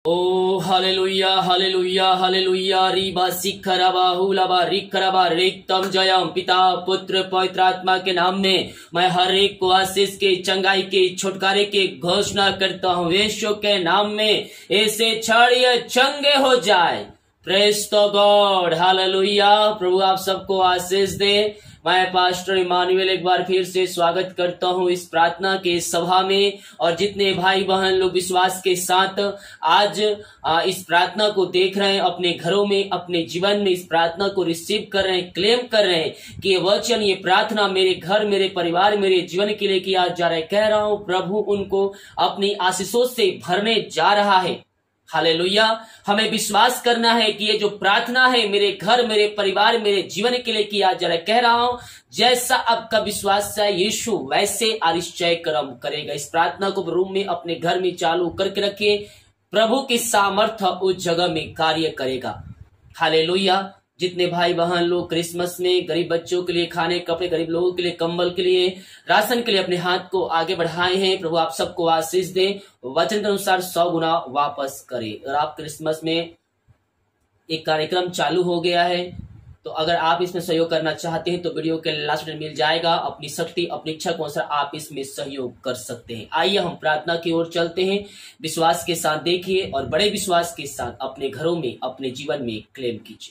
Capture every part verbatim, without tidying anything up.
ओ hallelujah hallelujah hallelujah रीबा सिखरबा हुलबा रिखरबा रिक्तम जयम पिता पुत्र पवित्र आत्मा के नाम में मैं हर एक को आशीष के चंगाई के छुटकारे के घोषणा करता हूँ। यीशु के नाम में ऐसे छाड़िए चंगे हो जाए। Praise the God hallelujah. प्रभु आप सबको आशीष दे। मैं पास्टर इमानुएल एक बार फिर से स्वागत करता हूं इस प्रार्थना के सभा में, और जितने भाई बहन लोग विश्वास के साथ आज इस प्रार्थना को देख रहे हैं, अपने घरों में अपने जीवन में इस प्रार्थना को रिसीव कर रहे हैं, क्लेम कर रहे हैं कि ये वचन ये प्रार्थना मेरे घर मेरे परिवार मेरे जीवन के लिए किया जा रहा है। कह रहा हूं प्रभु उनको अपनी आशीषों से भरने जा रहा है। हालेलुया। हमें विश्वास करना है कि ये जो प्रार्थना है मेरे घर मेरे परिवार मेरे जीवन के लिए किया जा रहा है। कह रहा हूं जैसा आपका विश्वास है यीशु वैसे आरिश्चय कर्म करेगा। इस प्रार्थना को रूम में अपने घर में चालू करके रखिए। प्रभु की सामर्थ्य उस जगह में कार्य करेगा। हालेलुया। जितने भाई बहन लोग क्रिसमस में गरीब बच्चों के लिए खाने कपड़े, गरीब लोगों के लिए कंबल के लिए राशन के लिए अपने हाथ को आगे बढ़ाए हैं, प्रभु आप सबको आशीष दे, वचन के अनुसार सौ गुना वापस करे। और आप क्रिसमस में एक कार्यक्रम चालू हो गया है, तो अगर आप इसमें सहयोग करना चाहते हैं तो वीडियो के लास्ट में मिल जाएगा। अपनी शक्ति अपनी इच्छा के अनुसार आप इसमें सहयोग कर सकते हैं। आइए हम प्रार्थना की ओर चलते हैं। विश्वास के साथ देखिए और बड़े विश्वास के साथ अपने घरों में अपने जीवन में क्लेम कीजिए।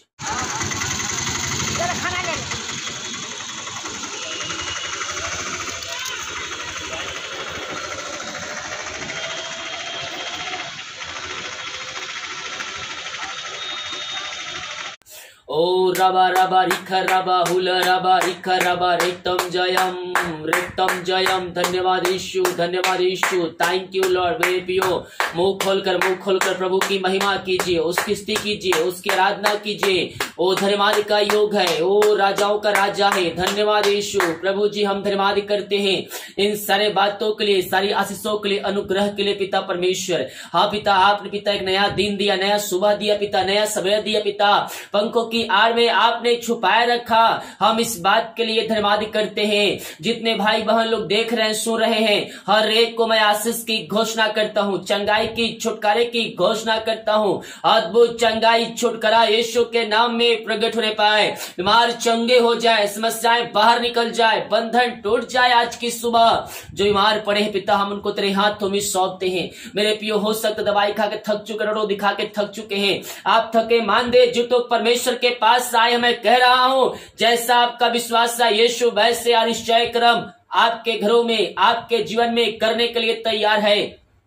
ओ रबा रबा रिख रबा हुल रबा रिख रबा रिक्तम जयम रिक्तम जयम। धन्यवाद यीशु, धन्यवाद यीशु। Thank you Lord. मेरे पियो मुंह खोलकर मुंह खोलकर प्रभु की महिमा कीजिए, उसकी स्तुति कीजिए, उसकी आराधना कीजिए। ओ धन्यवाद का योग है, ओ राजाओं का राजा है। धन्यवाद यीशु। प्रभु जी हम धन्यवाद करते हैं इन सारे बातों के लिए, सारी आशीषों के लिए, अनुग्रह के लिए पिता परमेश्वर। हाँ पिता आपने पिता एक नया दिन दिया, नया सुबह दिया पिता, नया सवेरा दिया पिता। पंखों की आड़ में आपने छुपाए रखा। हम इस बात के लिए धन्यवाद करते हैं। जितने भाई बहन लोग देख रहे हैं सुन रहे हैं, हर एक को मैं आशीष की घोषणा करता हूँ, चंगाई की छुटकारे की घोषणा करता हूँ। अद्भुत चंगाई छुटकारा यीशु के नाम में प्रकट होने पाए। बीमार चंगे हो जाए, समस्याएं बाहर निकल जाए, बंधन टूट जाए। आज की सुबह जो बीमार पड़े हैं पिता हम उनको तेरे हाथों में सौंपते हैं। मेरे पियो हो सकता दवाई खा के थक चुके, रोड दिखा के थक चुके हैं, आप थके मानदे जुटो परमेश्वर के पास आए। मैं कह रहा हूं जैसा आपका विश्वास है यीशु वैसे आरिश्चय कर्म आपके घरों में आपके जीवन में करने के लिए तैयार है।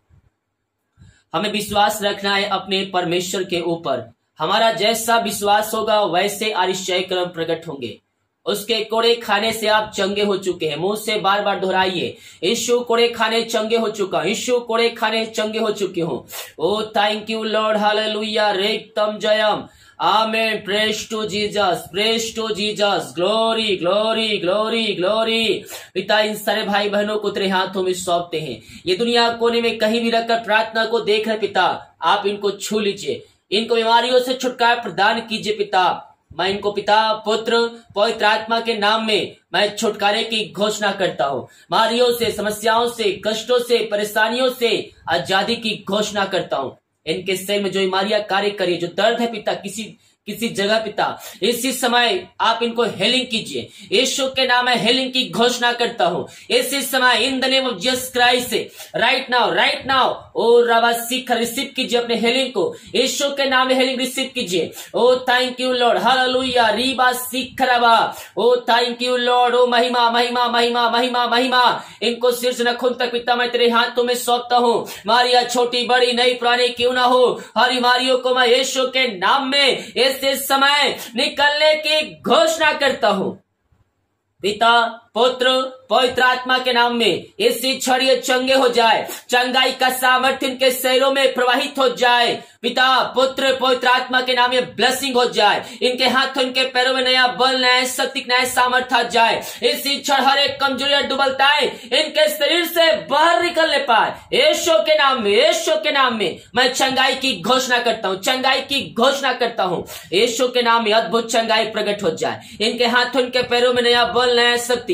हमें विश्वास रखना है अपने परमेश्वर के ऊपर। हमारा जैसा विश्वास होगा वैसे आरिश्चय कर्म प्रकट होंगे। उसके कोड़े खाने से आप चंगे हो चुके हैं। मुंह से बार बार दोहराइए, यीशु कोड़े खाने चंगे हो चुका, यीशु कोड़े खाने चंगे हो चुके हो। Oh thank you Lord hallelujah रेक्तम जयम। Amen. Praise to Jesus, praise to Jesus. Glory glory glory glory. पिता इन सारे भाई बहनों को तेरे हाथों में सौंपते हैं। ये दुनिया कोने में कहीं भी रखकर प्रार्थना को देख रहे पिता, आप इनको छू लीजिए, इनको बीमारियों से छुटकारा प्रदान कीजिए पिता। मैं इनको पिता पुत्र पवित्र आत्मा के नाम में मैं छुटकारे की घोषणा करता हूँ। बीमारियों से, समस्याओं से, कष्टों से, परेशानियों से आजादी की घोषणा करता हूँ। इनके शरीर में जो बीमारियां कार्य करिए, जो दर्द है पिता किसी किसी जगह पिता इसी समय आप इनको हेलिंग कीजिए। यीशु के नाम में हेलिंग की घोषणा करता हूँ इसी समय in the name of Jesus Christ. Right now right now ओ रबा सीख रिसीव कीजिए अपने हेलिंग को। यीशु के नाम में हेलिंग रिसीव कीजिए। Oh thank you Lord hallelujah रीबा सीख रबा। Oh thank you Lord. ओ महिमा महिमा महिमा महिमा महिमा। इनको सिर से नखुन तक पिता मैं तेरे हाथों में सौंपता हूँ। बीमारियां छोटी बड़ी नई पुरानी क्यों ना हो, हर बीमारियों को मैं यीशु के नाम में इस समय निकलने की घोषणा करता हूं। पिता पुत्र पवित्र आत्मा के नाम में इसी छड़िए चंगे हो जाए, चंगाई का सामर्थ्य इनके शरीरों में प्रवाहित हो जाए। पिता पुत्र पवित्र आत्मा के नाम में ब्लेसिंग हो जाए। इनके हाथों इनके पैरों में नया बल नया शक्ति नया सामर्थ्य आ जाए। इसी क्षण हर एक कमजोरियां दुबलताएं इनके शरीर से बाहर निकलने पाए। यीशु के नाम में यीशु के नाम में मैं चंगाई की घोषणा करता हूँ, चंगाई की घोषणा करता हूँ। यीशु के नाम में अद्भुत चंगाई प्रकट हो जाए। इनके हाथों इनके पैरों में नया बल नया शक्ति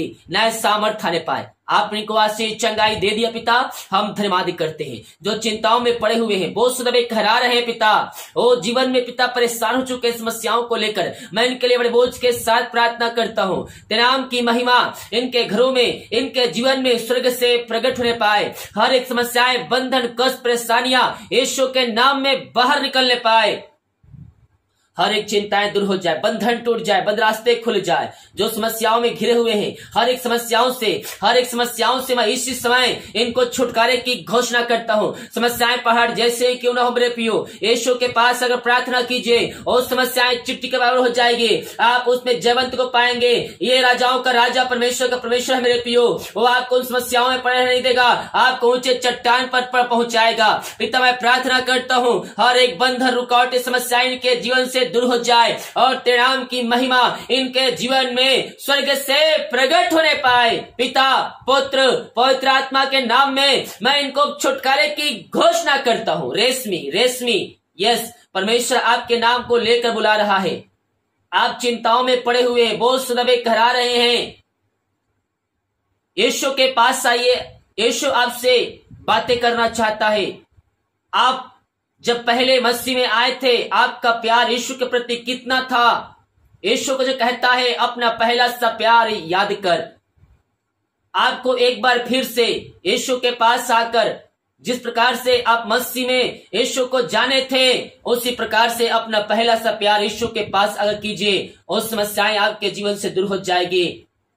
नए सामर्थ्य आने पाए। आपने को आज से चंगाई दे दिया पिता, हम धन्यवाद करते हैं। जो चिंताओं में पड़े हुए हैं, बोझ दबे कहरा रहे हैं पिता, ओ जीवन में पिता परेशान हो चुके समस्याओं को लेकर, मैं इनके लिए बड़े बोझ के साथ प्रार्थना करता हूँ। तेरे नाम की महिमा इनके घरों में, इनके जीवन में स्वर्ग से प्रकट होने पाए। हर एक समस्याएं, बंधन, कष्ट, परेशानियां यीशु के नाम में बाहर निकलने पाए। हर एक चिंताएं दूर हो जाए, बंधन टूट जाए, बंद रास्ते खुल जाए। जो समस्याओं में घिरे हुए हैं, हर एक समस्याओं से हर एक समस्याओं से मैं इसी समय इनको छुटकारे की घोषणा करता हूँ। समस्याएं पहाड़ जैसे क्यों ना हो मेरे पियो, यीशु के पास अगर प्रार्थना कीजिए और समस्याएं चिट्ठी के बराबर हो जाएगी, आप उसमें जयवंत को पाएंगे। ये राजाओं का राजा, परमेश्वर का परमेश्वर है मेरे पियो, वो आपको उन समस्याओं में पड़े नहीं देगा, आपको ऊंचे चट्टान पर, पर पहुंचाएगा। पिता मैं प्रार्थना करता हूँ, हर एक बंधन, रुकावटें, समस्याएं इनके जीवन से दूर हो जाए और तेरे नाम की महिमा इनके जीवन में स्वर्ग से प्रकट होने पाए। पिता, पुत्र, पवित्र आत्मा के नाम में मैं इनको छुटकारे की घोषणा करता हूँ। रेशमी रेशमी यस, परमेश्वर आपके नाम को लेकर बुला रहा है। आप चिंताओं में पड़े हुए, बोझ दबे कहरा रहे हैं, यीशु के पास आइए। यीशु आपसे बातें करना चाहता है। आप जब पहले मसीह में आए थे, आपका प्यार यीशु के प्रति कितना था। यीशु को जो कहता है अपना पहला सा प्यार याद कर। आपको एक बार फिर से यीशु के पास आकर, जिस प्रकार से आप मसीह में यीशु को जाने थे, उसी प्रकार से अपना पहला सा प्यार यीशु के पास अगर कीजिए, उस समस्याएं आपके जीवन से दूर हो जाएगी।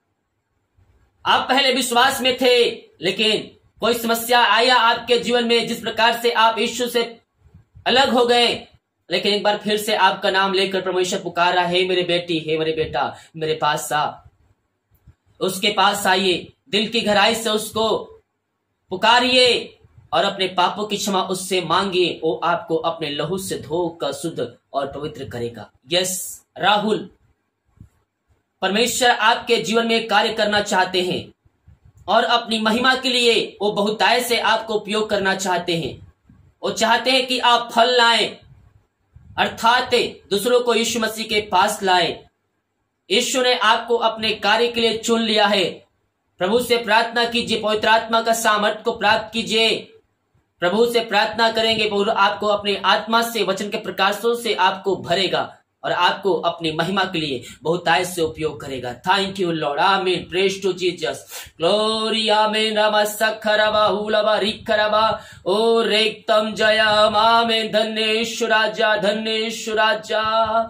आप पहले विश्वास में थे, लेकिन कोई समस्या आया आपके जीवन में, जिस प्रकार से आप यीशु से अलग हो गए, लेकिन एक बार फिर से आपका नाम लेकर परमेश्वर पुकार रहा है, मेरे बेटी, हे मेरे बेटा, मेरे पास आ। उसके पास आइए, दिल की गहराई से उसको पुकारिए और अपने पापों की क्षमा उससे मांगिए। वो आपको अपने लहू से धोकर शुद्ध और पवित्र करेगा। यस राहुल, परमेश्वर आपके जीवन में कार्य करना चाहते हैं और अपनी महिमा के लिए वो बहुतायत से आपको उपयोग करना चाहते हैं। वो चाहते हैं कि आप फल लाएं, अर्थात दूसरों को यीशु मसीह के पास लाएं। यीशु ने आपको अपने कार्य के लिए चुन लिया है। प्रभु से प्रार्थना कीजिए, पवित्र आत्मा का सामर्थ्य को प्राप्त कीजिए। प्रभु से प्रार्थना करेंगे, प्रभु आपको अपनी आत्मा से, वचन के प्रकाशों से आपको भरेगा और आपको अपनी महिमा के लिए बहुतायत से उपयोग करेगा। Thank you Lord, amen, praise to Jesus, glory, amen, नमस्कारबा हुलबा रिखरबा ओ रेक्तम जयम, आमीन, धन्य यीशु राजा, धन्य यीशु राजा,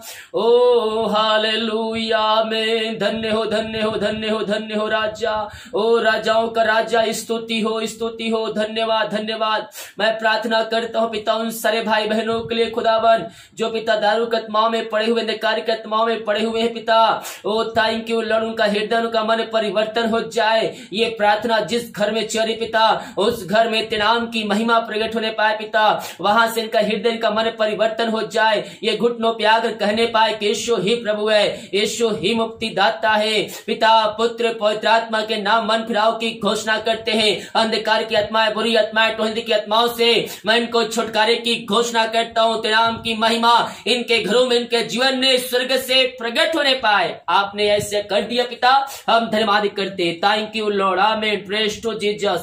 ओ हालेलुया, आमीन, धन्य हो, धन्य हो, धन्य हो, धन्य हो राजा, ओ राजाओं का राजा, स्तुति हो, स्तुति हो, धन्यवाद, धन्यवाद। मैं प्रार्थना करता हूँ पिता उन सारे भाई बहनों के लिए खुदावन, जो पिता दारू कत्माओं में पड़े हुए, अंधकार के आत्माओं में पड़े हुए हैं पिता। ओ थैंक यू लॉर्ड, उनका हृदय, उनका मन परिवर्तन हो जाए। ये प्रार्थना जिस घर में चली पिता, उस घर में तेरे नाम की महिमा प्रकट होने पाए पिता। वहां से इनका हृदय, इनका मन परिवर्तन हो जाए। ये घुटनों पे आकर कहने पाए कि यीशु ही प्रभु है, यीशु ही मुक्ति दाता है। पिता, पुत्र, पवित्र आत्मा के नाम मन फिराव की घोषणा करते हैं। अंधकार की आत्माएं, बुरी आत्माएं, टोहली की आत्माओं से मैं इनको छुटकारे की घोषणा करता हूँ। तेरे नाम की महिमा इनके घरों में, इनके जीवन में स्वर्ग से प्रकट होने पाए। आपने ऐसे कर दिया पिता, हम धन्यवाद करते। Thank you Lord, amen, praise to Jesus.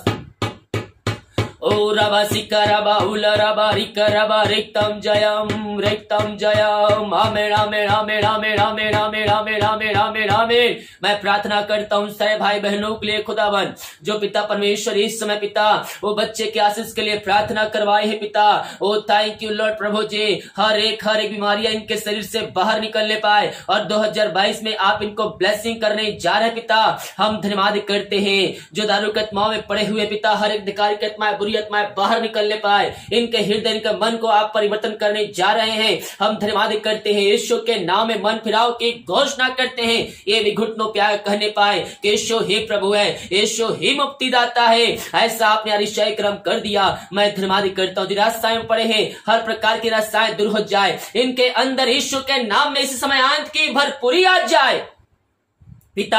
ओ रबा सिका रबा हुला रबा रिका रबा रिक्तम जयम, रिक्तम जयम, आमीन, आमीन, आमीन, आमीन, आमीन, आमीन, आमीन, आमीन, आमीन, आमीन। मैं प्रार्थना करता हूँ सारे भाई बहनों के लिए खुदावन, जो पिता परमेश्वर इस समय पिता वो बच्चे के आशीष के लिए प्रार्थना करवाए है पिता। ओ थैंक यू लॉर्ड प्रभु जी, हर एक हर एक बीमारियां इनके शरीर से बाहर निकलने पाए और दो हजार बाईस में आप इनको ब्लेसिंग करने जा रहे पिता। हम धन्यवाद करते हैं। जो दारू के आत्माओं में पड़े हुए पिता, हर एक अधिकार की आत्माएं, बुरी आत्माएं बाहर निकलने पाए। इनके हृदय, इनके मन को आप परिवर्तन करने जा रहे हैं। हम धन्यवाद करते हैं। यीशु के नाम में मन फिराव की घोषणा करते हैं। ये भी घुटनों पे कहने पाए कि यीशु ही प्रभु है, यीशु ही मुक्ति दाता है। ऐसा आपने अरिशय क्रम कर दिया। मैं धन्यवाद करता हूँ। निराशाएं पड़े हैं, हर प्रकार की निराशाएं दूर हो जाए। इनके अंदर यीशु के नाम में इस समय आनंद की भरपूरी आ जाए पिता।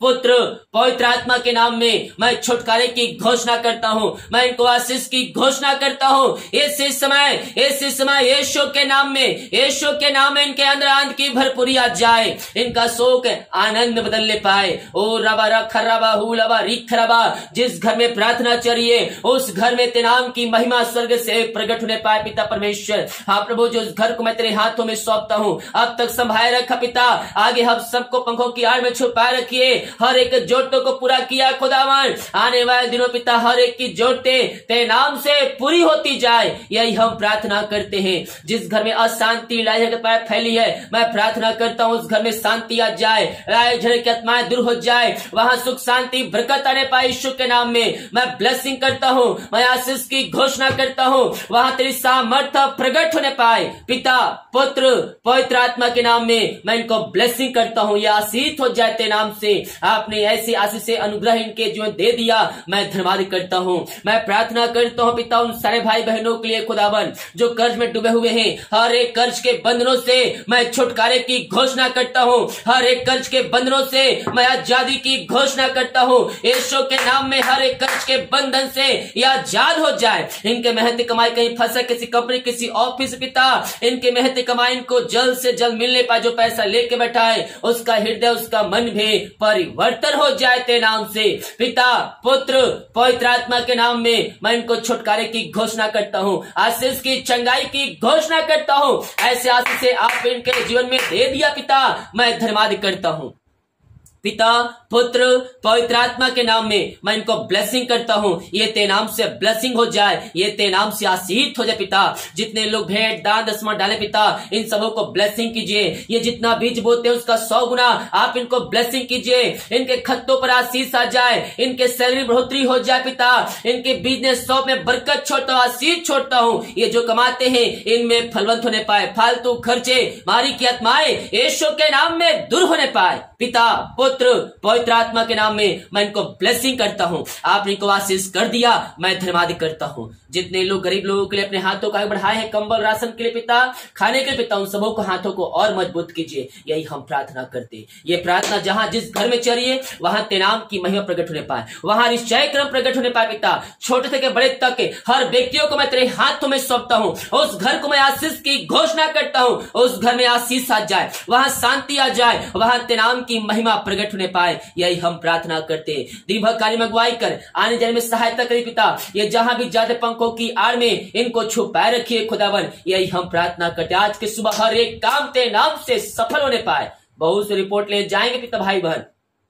पुत्र पवित्र आत्मा के नाम में मैं छुटकारे की घोषणा करता हूँ, मैं इनको आशीष की घोषणा करता हूँ। इस समय इस समय यीशु के नाम में, यीशु के नाम में इनके अंदर आनंद की भरपूरी आ जाए, इनका शोक आनंद बदल ले पाए। ओ रबा रखा रबा हु लबा रिख रबा, जिस घर में प्रार्थना चलिए उस घर में तेरे नाम की महिमा स्वर्ग से प्रकट होने पाए पिता परमेश्वर। हाँ प्रभु, जो उस घर को मैं तेरे हाथों में सौंपता हूँ, अब तक संभाले रखा पिता, आगे हम सबको पंखों की आड़ में छुपाए रखिए, हर एक जोटों को पूरा किया खुदावन। आने वाले दिनों पिता हर एक की जोटे तेरे नाम से पूरी होती जाए, यही हम प्रार्थना करते हैं। जिस घर में अशांति लड़ाई झगड़े की फैली है, मैं प्रार्थना करता हूँ उस घर में शांति आ जाए, लड़ाई झगड़े की आत्माएं दूर हो जाए, वहां सुख शांति बरकत आने पाए। यीशु के नाम में मैं ब्लेसिंग करता हूँ, मैं आशीष की घोषणा करता हूँ, वहां तेरी सामर्थ्य प्रकट होने पाए। पिता पुत्र पवित्र आत्मा के नाम में मैं इनको ब्लेसिंग करता हूँ, ये आशीष हो जाए तेरे नाम से। आपने ऐसी आशीष से अनुग्रह इनके जीवन दे दिया, मैं धन्यवाद करता हूँ। मैं प्रार्थना करता हूँ पिता उन सारे भाई बहनों के लिए खुदावन जो कर्ज में डूबे हुए हैं, हर एक कर्ज के बंधनों से मैं छुटकारे की घोषणा करता हूँ, हर एक कर्ज के बंधनों से मैं आजादी की घोषणा करता हूँ। यीशु के नाम में हर एक कर्ज के बंधन से ये आजाद हो जाए। इनके मेहनती कमाई कहीं फंसा किसी कंपनी किसी ऑफिस पिता, इनके मेहनती कमाई इनको जल्द से जल्द मिलने पाए। जो पैसा लेके बैठा है उसका हृदय उसका मन भी परिवर्तन हो जाए तेरे नाम से। पिता पुत्र पवित्र आत्मा के नाम में मैं इनको छुटकारे की घोषणा करता हूँ, आशीष की चंगाई की घोषणा करता हूँ। ऐसे आशीष से आप इनके जीवन में दे दिया पिता, मैं धन्यवाद करता हूँ। पिता पुत्र पवित्र आत्मा के नाम में मैं इनको ब्लेसिंग करता हूँ, ये तेरे नाम से ब्लेसिंग हो जाए, ये तेरे नाम से आशीष हो जाए पिता। जितने लोग भेंट दान दसवां डाले पिता, इन सबों को ब्लेसिंग कीजिए। ये जितना बीज बोते हैं उसका सौ गुना आप इनको ब्लेसिंग कीजिए। इनके खत्तों पर आशीष आ जाए, इनके सैलरी बढ़ोतरी हो जाए पिता, इनके बिजनेस सौ में बरकत छोड़ता हूँ, आशीष छोड़ता हूँ। ये जो कमाते हैं इनमें फलवंत होने पाए, फालतू खर्चे मारी की आत्माएं यीशु के नाम में दूर होने पाए। पिता पुत्र पवित्र आत्मा के नाम में मैं इनको ब्लेसिंग करता हूँ, आपने इनको आशीष कर दिया, मैं धन्यवाद करता हूँ। जितने लोग गरीब लोगों के लिए अपने हाथों को आगे बढ़ाए हैं, कंबल राशन के लिए पिता, खाने के लिए पिता, उन सबों को हाथों को और मजबूत कीजिए, यही हम प्रार्थना करते। ये प्रार्थना जहां जिस घर में चलिए वहां तेरे नाम की महिमा प्रकट होने पाए, वहां निश्चय क्रम प्रकट होने पाए पिता। छोटे से बड़े तक हर व्यक्तियों को मैं तेरे हाथों में सौंपता हूँ, उस घर को मैं आशीष की घोषणा करता हूँ, उस घर में आशीष आ जाए, वहां शांति आ जाए, वहां तेरे नाम की महिमा प्रकट होने पाए, यही हम प्रार्थना करते। दिन भर काली मंगवाई कर आने जाने में सहायता करी पिता, ये जहां भी जाते पंखों की आड़ में इनको छुपाए रखिए खुदावन, यही हम प्रार्थना करते। आज के सुबह हर एक काम तेरे नाम से सफल होने पाए। बहुत से रिपोर्ट ले जाएंगे पिता भाई बहन,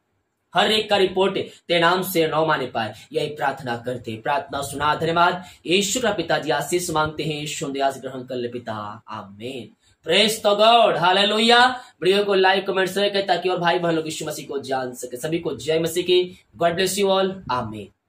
हर एक का रिपोर्ट तेरे नाम से नौ माने पाए, यही प्रार्थना करते। प्रार्थना सुना, धन्यवाद। यीशु का पिताजी आशीष मांगते हैं, यीशु दयास ग्रहण कर ले पिता, amen. Praise to God, hallelujah. Video को लाइक कमेंट शेयर करें ताकि और भाई बहन लोग यीशु मसीह को जान सके। सभी को जय मसीह की। गॉड ब्लेस यू ऑल, आमीन।